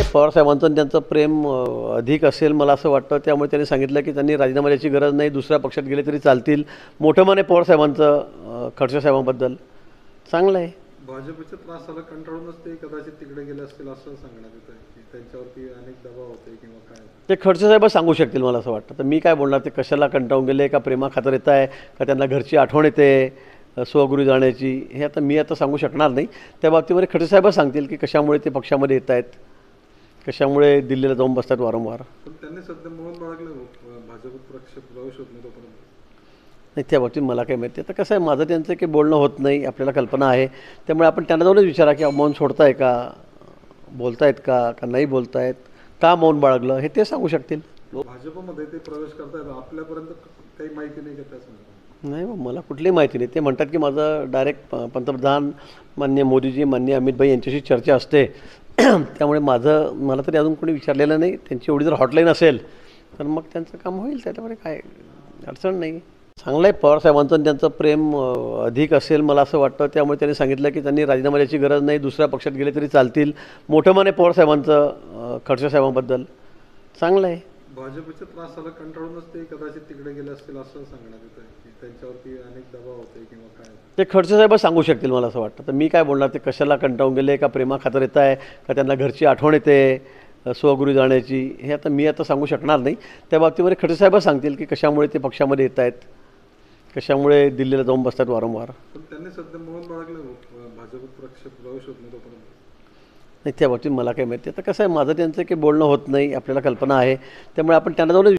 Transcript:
चांगलं आहे. पवारसाहेबांचं आणि त्यांचं प्रेम अधिक असेल मला असं वाटतं. त्यामुळे त्यांनी सांगितलं की त्यांनी राजीनामा द्यायची गरज नाही, दुसऱ्या पक्षात गेले तरी चालतील. मोठं मन आहे पवारसाहेबांचं खडसे साहेबांबद्दल. चांगलं आहे. भाजपच्या त्रासाला कंटाळूनच ते कदाचित तिकडे गेले असतील असं सांगण्यात येतं की त्यांच्यावरती अनेक दबाव होते किंवा काय. ते खडसे साहेबच सांगू शकतील मला असं वाटतं. तर मी काय बोलणार, ते कशाला कंटाळून गेले, का प्रेमाखातर येत आहे, का त्यांना घरची आठवण येते स्वगुरू जाण्याची, हे मी आता सांगू शकणार नाही. त्या बाबतीमध्ये खडसे साहेबच सांगतील की कशामुळे ते पक्षामध्ये येत आहेत, कशामुळे दिल्लीला जाऊन बसतात वारंवार. पण त्यांनी सध्या मौन बाळगलं, भाजपत पक्ष प्रवेश होत नाही तोपर्यंत. नाही, त्या बाबतीत मला काय माहिती. आता कसं आहे, माझं त्यांचं काही बोलणं होत नाही, आपल्याला कल्पना आहे. त्यामुळे आपण त्यांना जाऊनच विचारा की मौन सोडताय का, बोलतायत का नाही बोलतायत, का मौन बाळगलं, हे ते सांगू शकतील. भाजपमध्ये ते प्रवेश करतायत, आपल्यापर्यंत काही माहिती नाही का त्या संदर्भात? नाही, मला कुठलीही माहिती नाही. ते म्हणतात की माझं डायरेक्ट पंतप्रधान माननीय मोदीजी, माननीय अमित भाई यांच्याशी चर्चा असते. त्यामुळे मला तरी अजून कोणी विचारलेलं नाही. त्यांची एवढी जर हॉटलाईन असेल तर मग त्यांचं काम होईल, त्याच्यामध्ये काय अडचण नाही. चांगलं आहे. पवारसाहेबांचं आणि त्यांचं प्रेम अधिक असेल मला असं वाटतं. त्यामुळे त्यांनी सांगितलं की त्यांनी राजीनामा द्यायची गरज नाही, दुसऱ्या पक्षात गेले तरी चालतील. मोठं मन आहे पवारसाहेबांचं खडसे साहेबांबद्दल. चांगलं आहे. भाजपच्या त्रासाला कंटाळूनच ते कदाचित तिकडे गेले असतील असं सांगण्यात येतं की त्यांच्यावरती अनेक दबाव होते किंवा काय. ते खडसे साहेबच सांगू शकतील मला असं वाटतं. तर मी काय बोलणार, ते कशाला कंटाळून गेले, का प्रेमाखातर येत आहे, का त्यांना घरची आठवण येते स्वगुरू जाण्याची, हे मी आता सांगू शकणार नाही. त्या बाबतीमध्ये खडसे साहेबच सांगतील की कशामुळे ते पक्षामध्ये येत आहेत, कशामुळे दिल्लीला जाऊन बसतात वारंवार. पण त्यांनी सध्या मौन बाळगलं, भाजपत पक्ष प्रवेश होत नाही तोपर्यंत. नाही, त्या बाबतीत मला काय माहिती. आता कसं आहे, माझं त्यांचं काही बोलणं होत नाही, आपल्याला कल्पना आहे. त्यामुळे आपण त्यांना जाऊनच